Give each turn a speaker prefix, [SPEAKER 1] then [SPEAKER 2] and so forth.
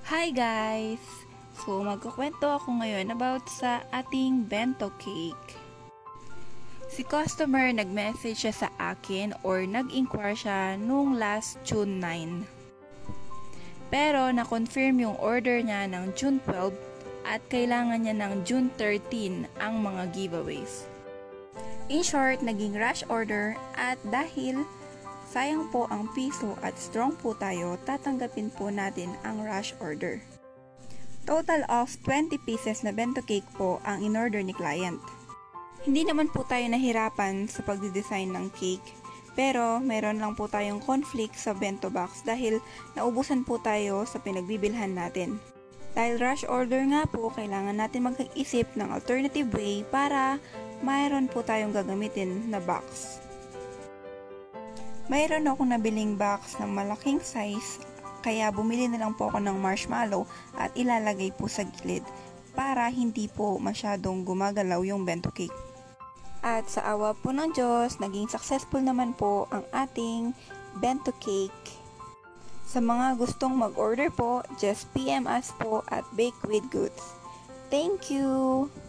[SPEAKER 1] Hi guys! So magkukwento ako ngayon about sa ating bento cake. Si customer nag-message siya sa akin or nag-inquire siya nung last June 9. Pero na-confirm yung order niya ng June 12 at kailangan niya ng June 13 ang mga giveaways. In short, naging rush order at dahil sayang po ang piso at strong po tayo, tatanggapin po natin ang rush order. Total of 20 pieces na bento cake po ang in-order ni client. Hindi naman po tayo nahirapan sa pagdidesign ng cake, pero mayroon lang po tayong conflict sa bento box dahil naubusan po tayo sa pinagbibilhan natin. Dahil rush order nga po, kailangan natin mag-isip ng alternative way para mayroon po tayong gagamitin na box. Mayroon akong nabiling box na malaking size, kaya bumili na lang po ako ng marshmallow at ilalagay po sa gilid para hindi po masyadong gumagalaw yung bento cake. At sa awa po ng Diyos, naging successful naman po ang ating bento cake. Sa mga gustong mag-order po, just PM us po at Bake with Goods. Thank you!